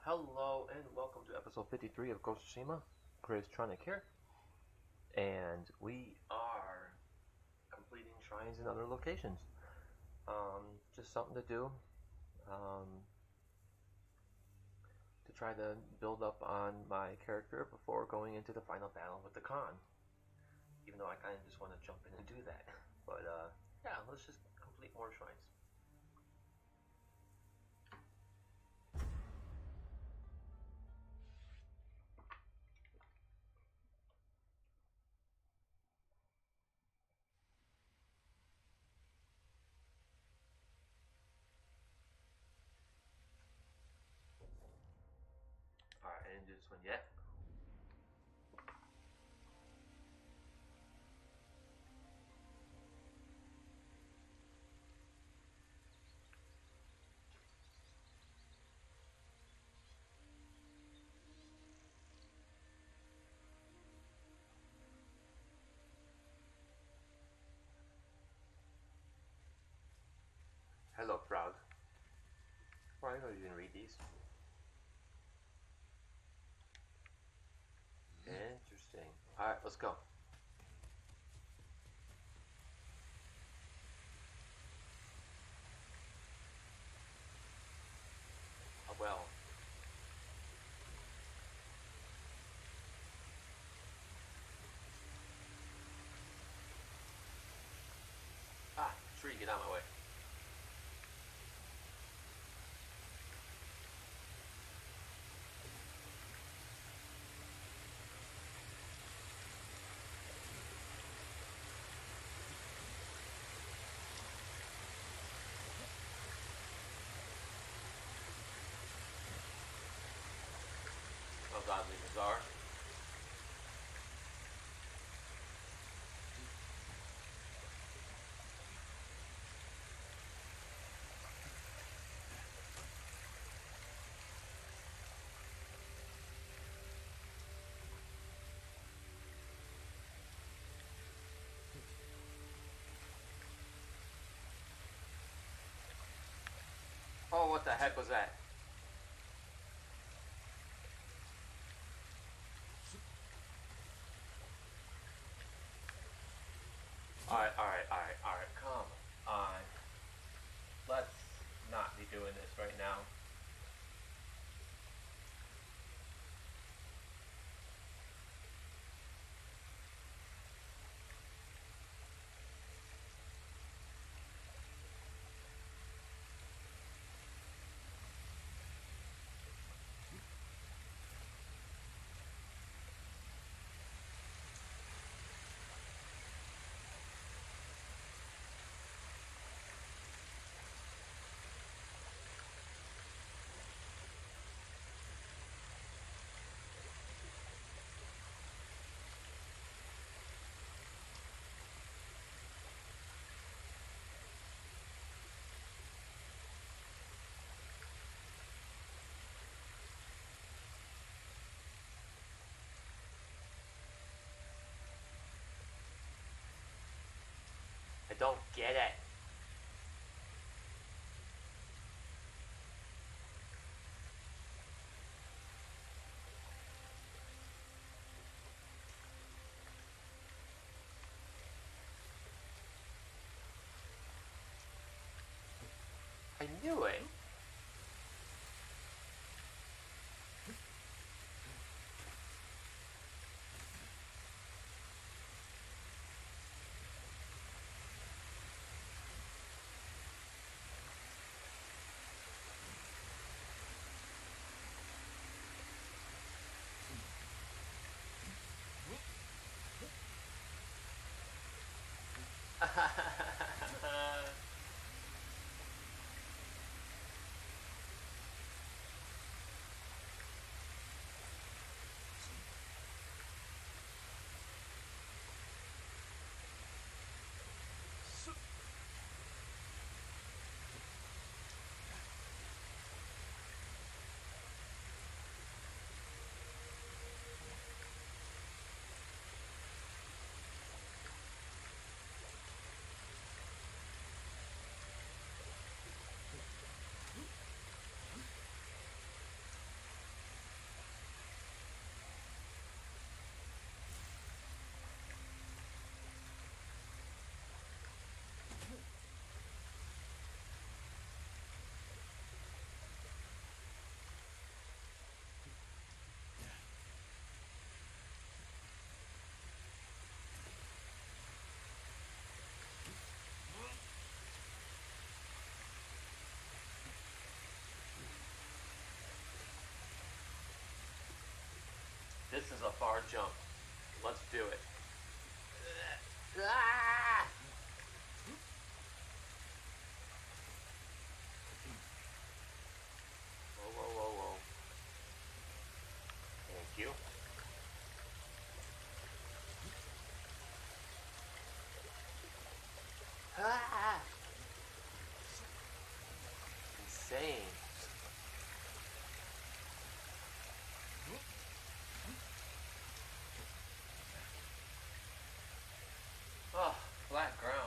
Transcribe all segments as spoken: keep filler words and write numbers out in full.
Hello and welcome to episode fifty-three of Ghost of Tsushima. Chris Tronic here, and we are completing shrines in other locations. Um, just something to do um, to try to build up on my character before going into the final battle with the Khan. Even though I kind of just want to jump in and do that, but uh, yeah, let's just complete more shrines. Alright, I didn't do this one yet. Hello, Frog. Why don't you even read these? Interesting. Alright, let's go. A well. Ah, tree, get out of my way. That was oddly bizarre. Oh, what the heck was that? Alright, alright, alright, alright, come on. Let's not be doing this right now. I don't get it. I knew it. bar jump. Let's do it. Ah! Whoa, whoa, whoa, whoa. Thank you. Ah! Insane. Oh, flat ground.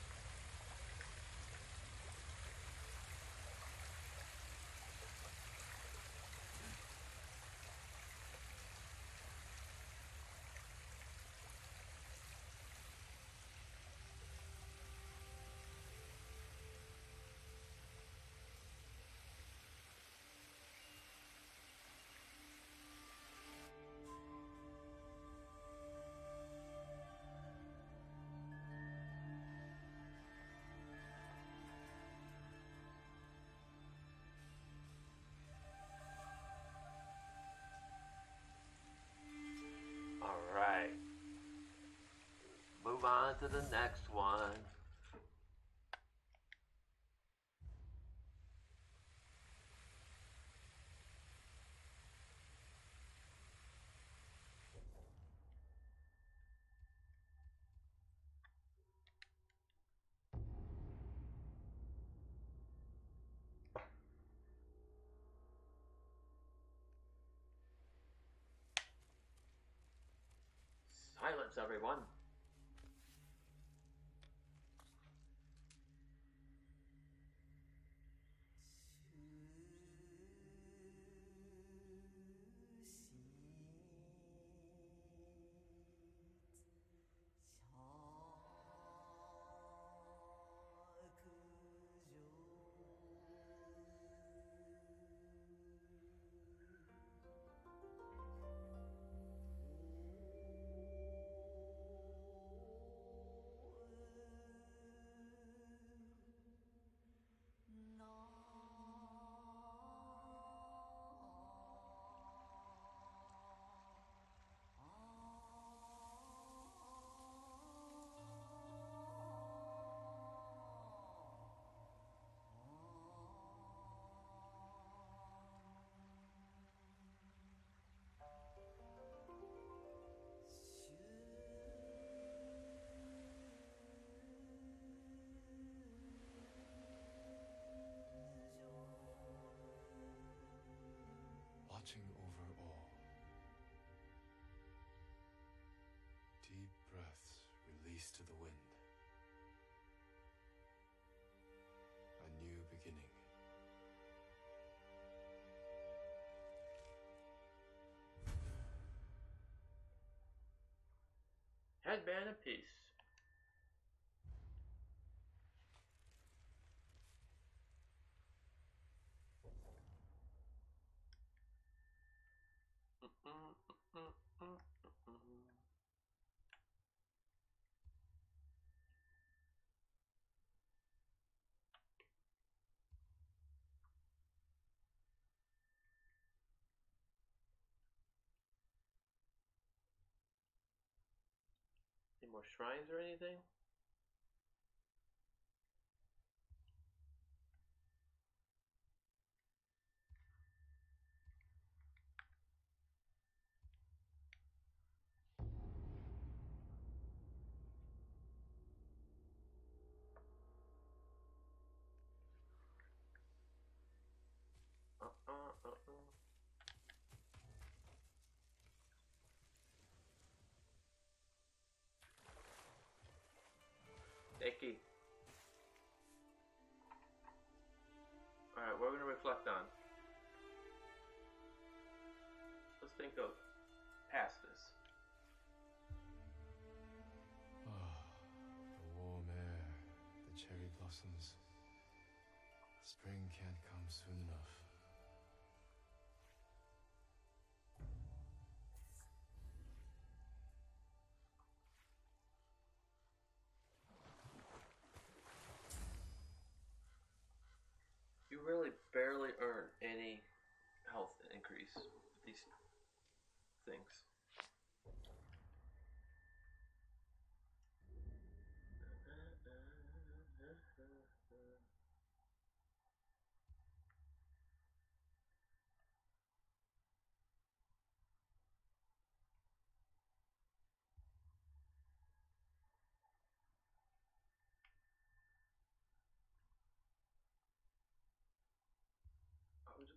Alright. Move on to the next one. Silence, everyone. Watching over all. Deep breaths released to the wind. A new beginning. Headband of peace. Any more shrines or anything? Uh-uh, uh-uh. Icky. Alright, what are we going to reflect on? Let's think of past this. Ah, the warm air, the cherry blossoms. Spring can't come soon enough. You really barely earn any health increase with these things.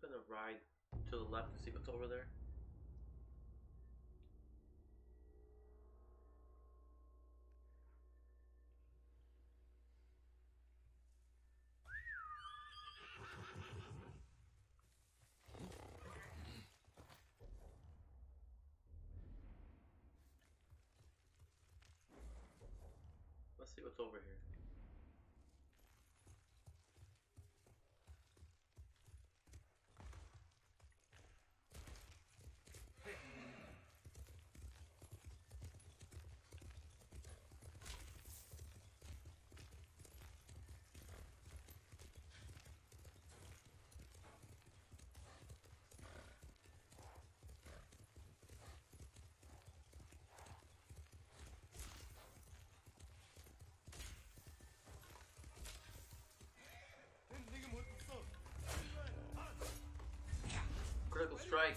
gonna ride to the left to see what's over there. Let's see what's over here. Critical strike.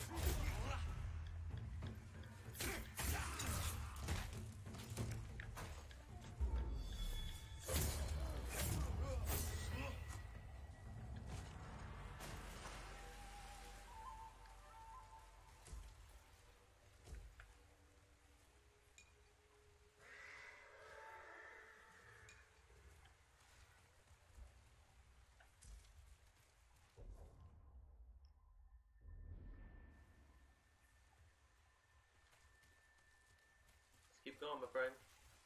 Keep going, my friend.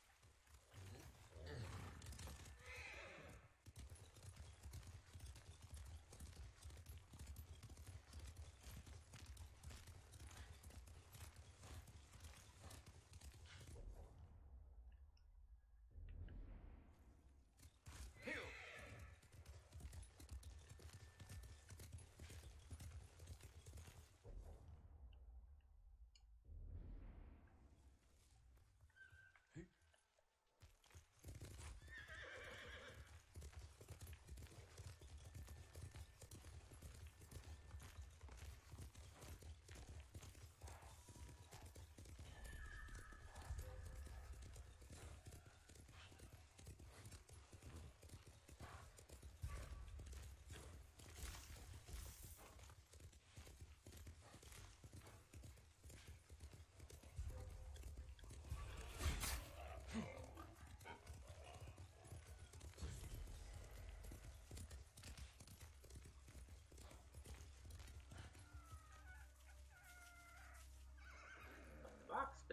Box spin.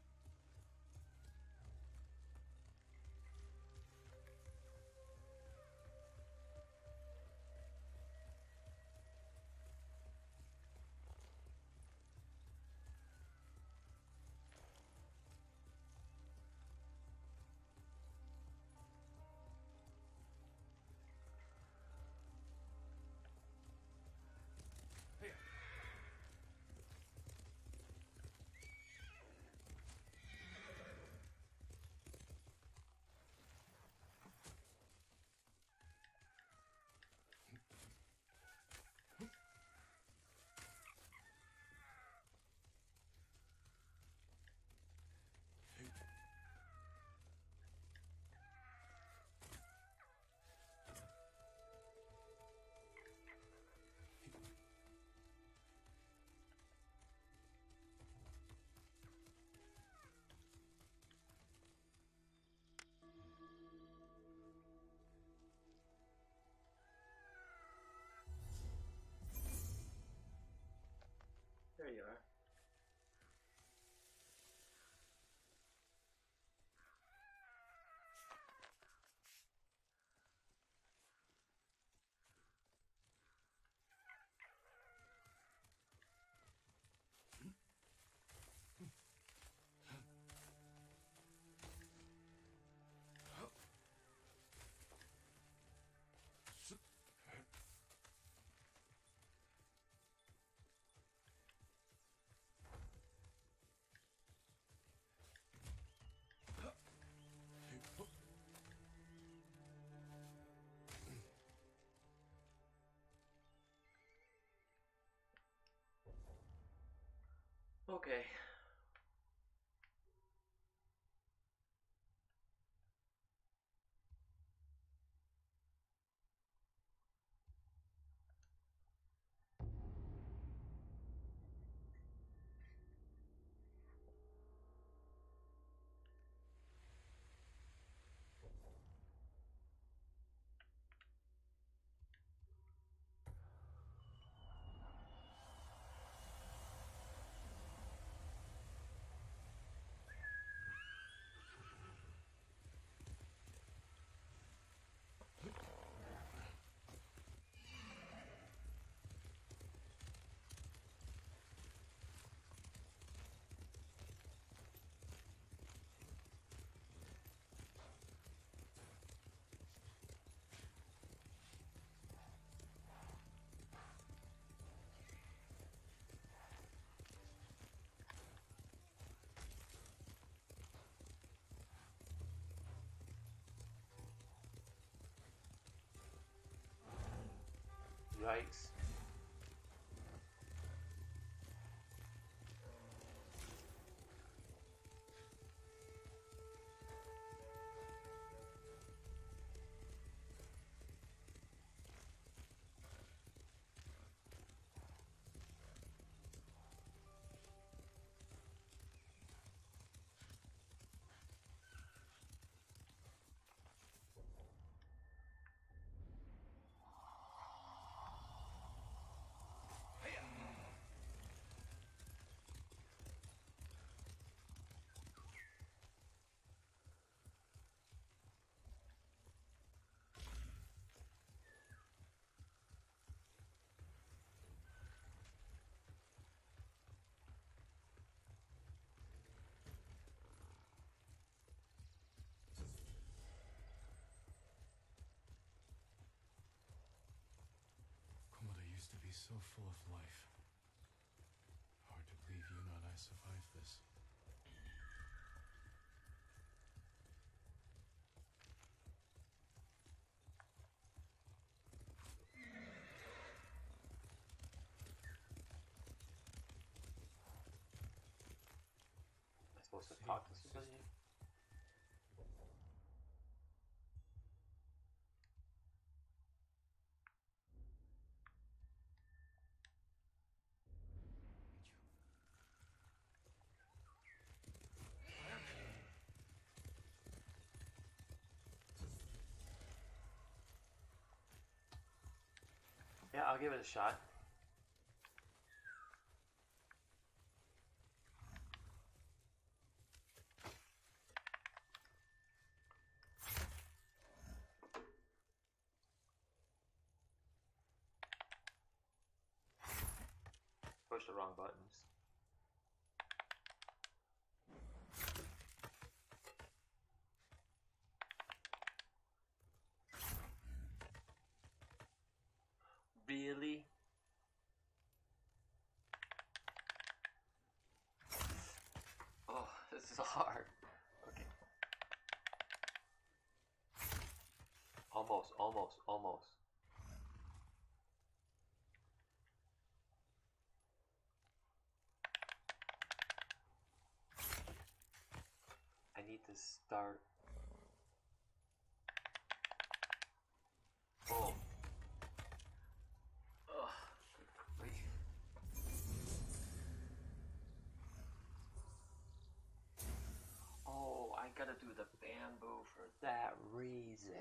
There you are. Okay. strikes. Komoda used to be so full of life. Hard to believe you and I survived this. Am I supposed to talk to somebody? Yeah, I'll give it a shot. Push the wrong buttons. Really? Oh, this is hard. Okay. Almost, almost, almost. I need to start. Boom. Ugh. Good grief. Oh, I gotta do the bamboo for that reason.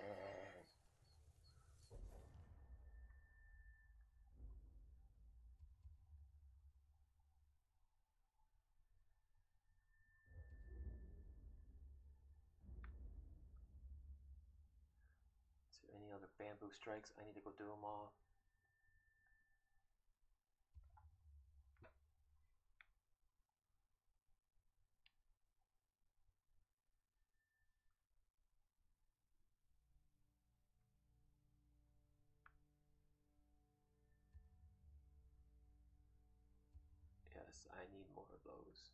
Is there any other bamboo strikes? I need to go do them all. Yes, I need more of those.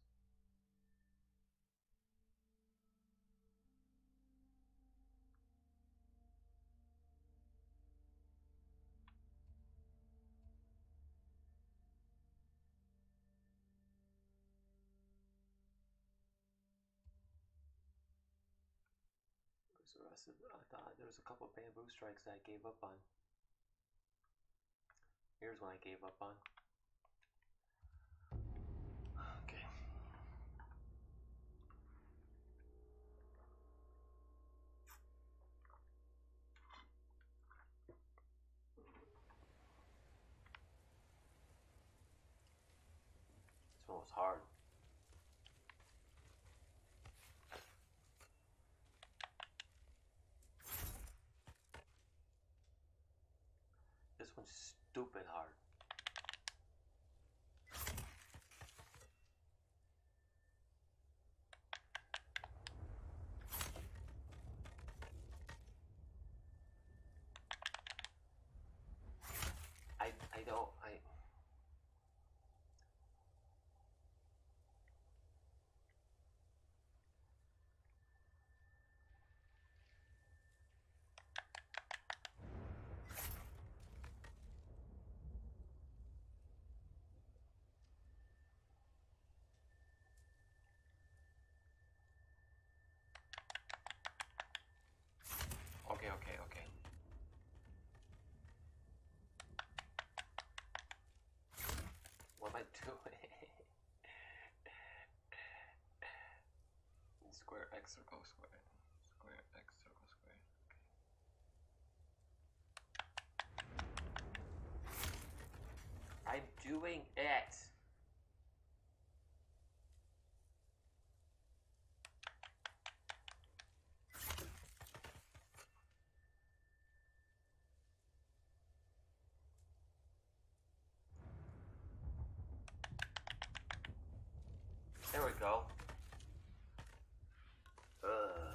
Where's the rest of it? I thought there was a couple bamboo strikes that I gave up on. Here's one I gave up on. Okay. This one was hard. This one's stupid hard. I I don't I Square X circle square. Square X circle square. Okay. I'm doing it. There we go. Uh.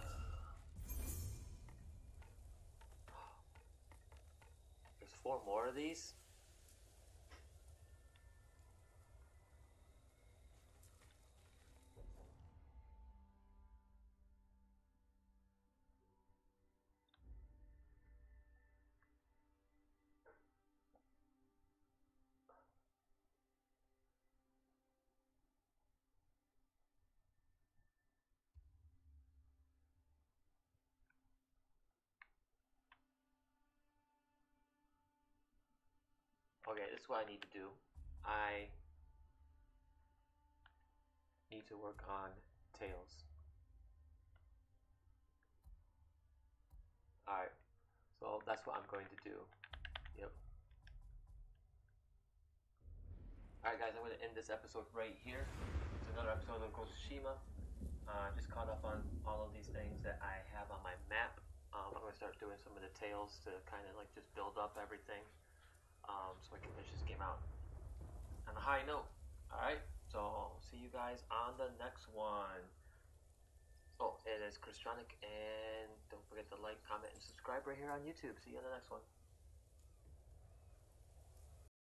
There's four more of these. Okay, this is what I need to do. I need to work on tails. Alright, so that's what I'm going to do. Yep. Alright guys, I'm going to end this episode right here. It's another episode of Ghost of Tsushima. I uh, just caught up on all of these things that I have on my map. Um, I'm going to start doing some of the tails to kind of like just build up everything. Um, so I can finish this game out on a high note. Alright, so see you guys on the next one. Oh, it is Chris Tronic, and don't forget to like, comment, and subscribe right here on YouTube. See you on the next one.